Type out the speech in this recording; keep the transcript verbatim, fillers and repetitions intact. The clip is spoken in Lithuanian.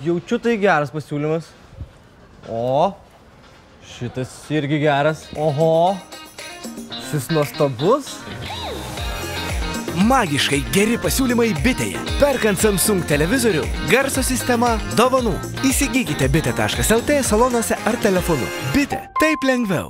Jaučiu, tai geras pasiūlymas. O, šitas irgi geras. Oho, šis nuostabus. Magiškai geri pasiūlymai Bitėje. Perkant Samsung televizorių, garso sistema, dovanų. Įsigykite bitė taškas lt salonuose ar telefonu. Bitė. Taip lengviau.